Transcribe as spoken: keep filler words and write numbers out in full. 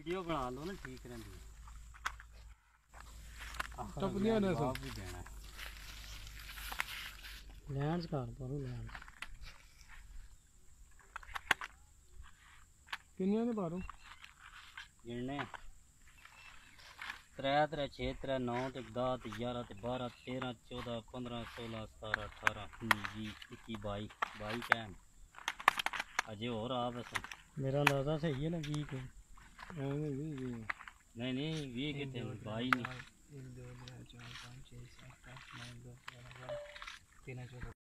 Video बना लो ना ठीक रहती है। टपदियां ने सब भी देना लैंड कर पारो लैंड किन्नियां ने पारो गिनने त्रै त्रै छे त्रै नौ ते दस ते ग्यारह ते बारह तेरह चौदह पंद्रह सोलह सतारह अठारह उन्नीस बीस इक्की बाई बाई कैम अजय और आ बस मेरा अंदाजा सही है ना बीस के नहीं नहीं बीस कितने बाई नहीं एक दो तीन चार पाँच छः सात आठ नौ दस ग्यारह बारह तेरह चौदह